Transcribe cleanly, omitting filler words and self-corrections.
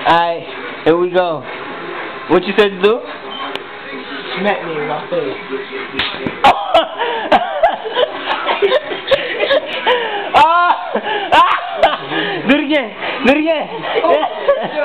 Alright, here we go. What you said to do? Smack me in my face. Do it again. Do it again.